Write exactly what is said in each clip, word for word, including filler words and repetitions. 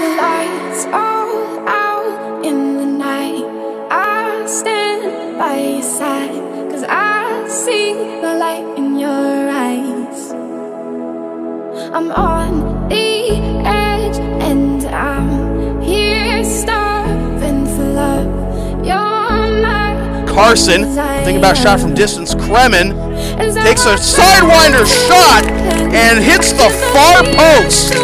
the lights all out in the night, I stand by your side, 'cause I see the light in your eyes. I'm on the edge and I'm here starving for love. You're my Carson, thinking about a shot from distance. Cremin takes a sidewinder shot and hits the far post.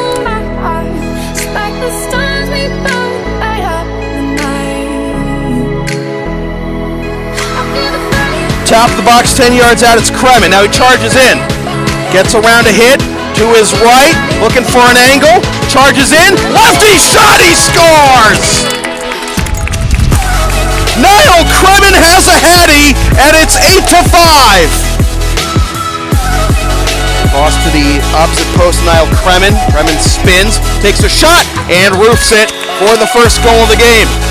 Top of the box, ten yards out, it's Cremin. Now he charges in. Gets around a hit to his right, looking for an angle. Charges in. Lefty shot, he scores! Niall Cremin has a hattie, and it's eight to five. Toss to the opposite post, Niall Cremin. Cremin spins, takes a shot, and roofs it for the first goal of the game.